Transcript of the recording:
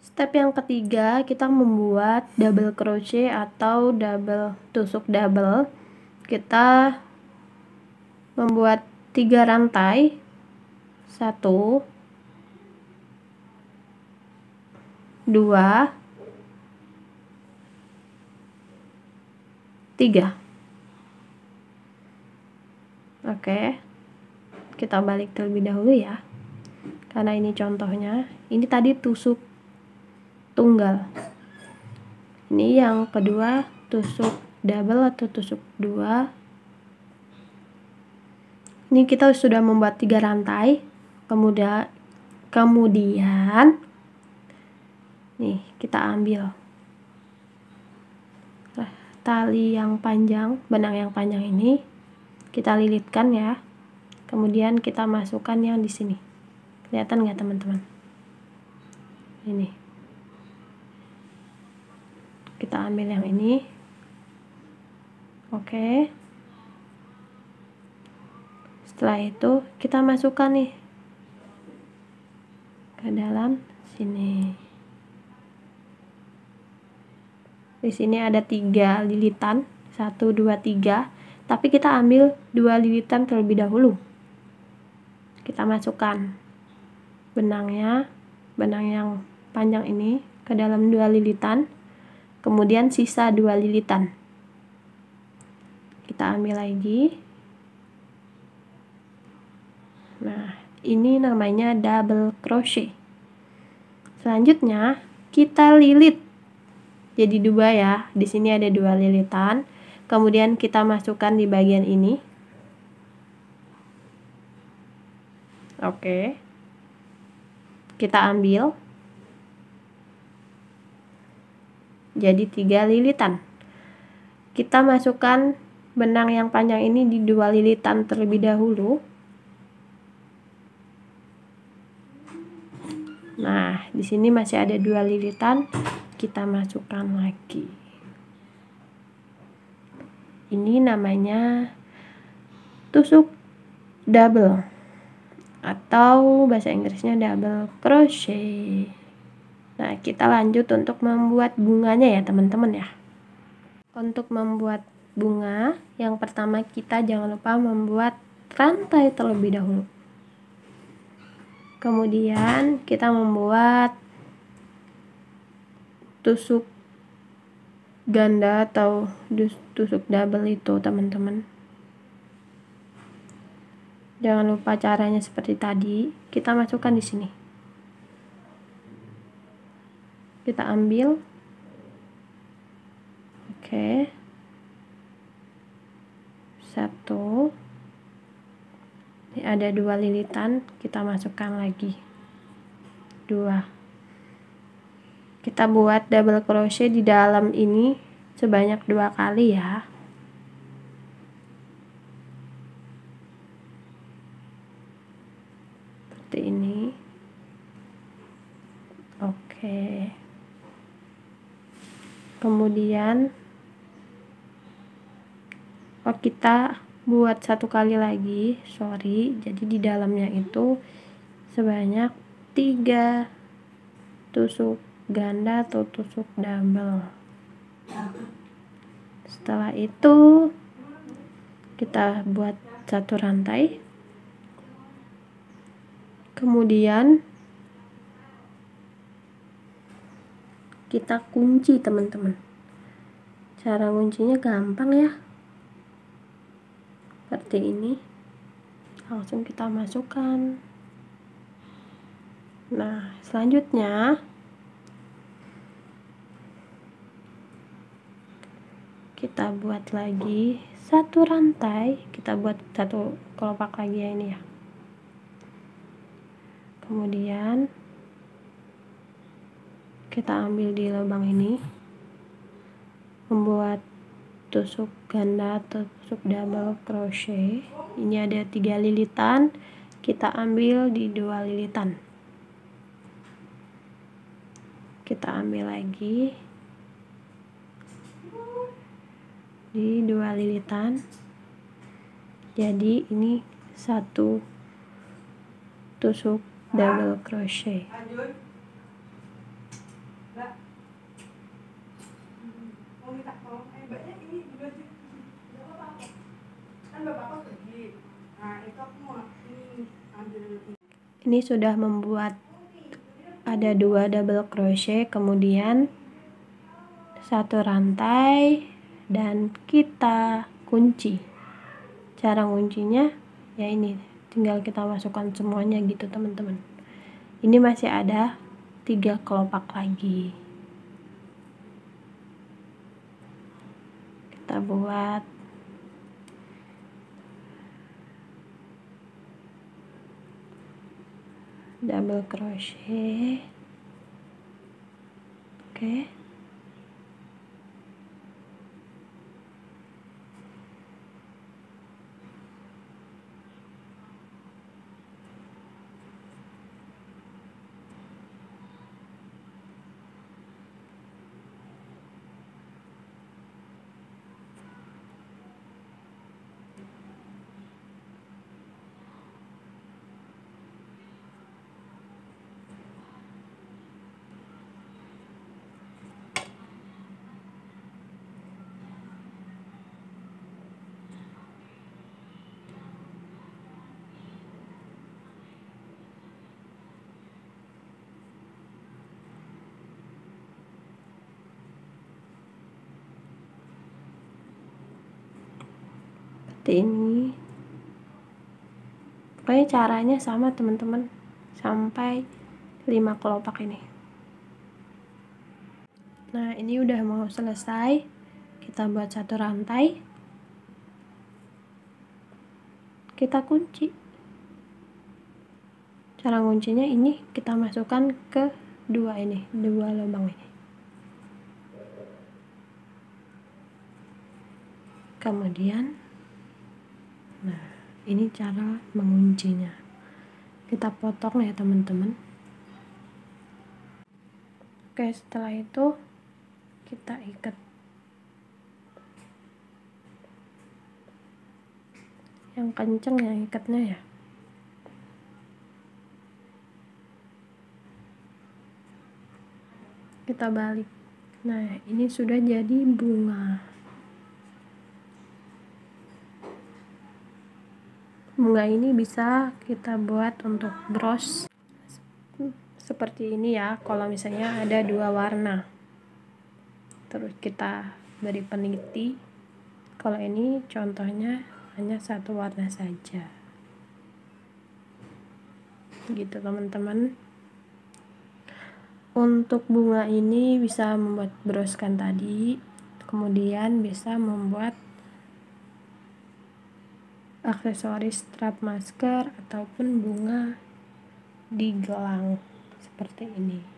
Step yang ketiga, kita membuat double crochet atau tusuk double. Kita membuat 3 rantai, 1, 2, 3. Oke, kita balik terlebih dahulu ya, karena ini contohnya. Ini tadi tusuk tunggal, ini yang kedua tusuk double atau tusuk 2. Ini kita sudah membuat 3 rantai. Kemudian nih kita ambil tali yang panjang, benang yang panjang ini kita lilitkan ya. Kemudian kita masukkan yang di sini. Kelihatan nggak teman-teman? Ini. Kita ambil yang ini. Oke. Setelah itu kita masukkan nih ke dalam sini. Di sini ada 3 lilitan, 1, 2, 3. Tapi kita ambil 2 lilitan terlebih dahulu. Kita masukkan benang yang panjang ini ke dalam 2 lilitan. Kemudian sisa 2 lilitan. Kita ambil lagi. Nah, ini namanya double crochet. Selanjutnya kita lilit jadi 2 ya. Di sini ada 2 lilitan. Kemudian kita masukkan di bagian ini. Oke. Kita ambil. Jadi 3 lilitan. Kita masukkan benang yang panjang ini di 2 lilitan terlebih dahulu. Nah, di sini masih ada 2 lilitan. Kita masukkan lagi. Ini namanya tusuk double atau bahasa Inggrisnya double crochet. Nah, kita lanjut untuk membuat bunganya ya teman-teman ya. Untuk membuat bunga, yang pertama kita jangan lupa membuat rantai terlebih dahulu. Kemudian kita membuat tusuk ganda atau tusuk double itu teman-teman. Jangan lupa caranya seperti tadi. Kita masukkan di sini. Kita ambil. Oke. 1. Ini ada 2 lilitan, kita masukkan lagi. 2. Kita buat double crochet di dalam ini sebanyak 2 kali ya. Seperti ini. Oke. Kemudian kita buat 1 kali lagi, jadi di dalamnya itu sebanyak 3 tusuk ganda atau tusuk double. Setelah itu kita buat 1 rantai. Kemudian kita kunci teman-teman. Cara kuncinya gampang ya. Seperti ini. Langsung kita masukkan. Nah, selanjutnya kita buat lagi 1 rantai. Kita buat 1 kelopak lagi ya ini ya. Kemudian kita ambil di lubang ini, membuat tusuk ganda atau tusuk double crochet. Ini ada 3 lilitan, kita ambil di 2 lilitan. Kita ambil lagi di 2 lilitan. Jadi ini 1 tusuk double crochet. mau minta tolong mbaknya ini juga sih nggak apa-apa kan bapak pergi. Nah itu aku mau ini ambil Ini sudah membuat ada 2 double crochet, kemudian 1 rantai, dan kita kunci. Cara kuncinya ya ini, tinggal kita masukkan semuanya gitu teman-teman. Ini masih ada 3 kelopak lagi. Kita buat double crochet. Oke. Seperti ini. Pokoknya caranya sama teman-teman, sampai 5 kelopak ini. Nah, ini udah mau selesai. Kita buat 1 rantai. Kita kunci. Cara kuncinya ini kita masukkan ke 2 lubang ini. Kemudian, nah, ini cara menguncinya. Kita potong ya teman-teman. Oke, setelah itu kita ikat. Yang kenceng yang ikatnya ya. Kita balik. Nah, ini sudah jadi bunga. Bunga ini bisa kita buat untuk bros seperti ini ya, kalau misalnya ada 2 warna. Terus kita beri peniti. Kalau ini contohnya hanya 1 warna saja. Gitu teman-teman. Untuk bunga ini bisa membuat bros kan tadi, kemudian bisa membuat aksesoris strap masker ataupun bunga di gelang seperti ini.